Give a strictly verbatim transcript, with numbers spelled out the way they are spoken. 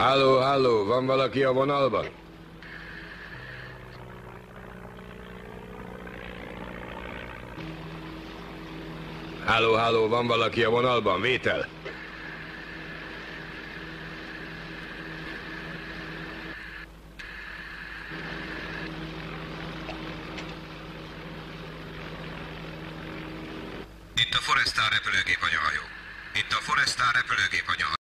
Halló, halló, van valaki a vonalban? Halló, halló, van valaki a vonalban? Vétel? Itt a Forestar repülőgép anyahajó. Itt a Forestar repülőgép anyahajó.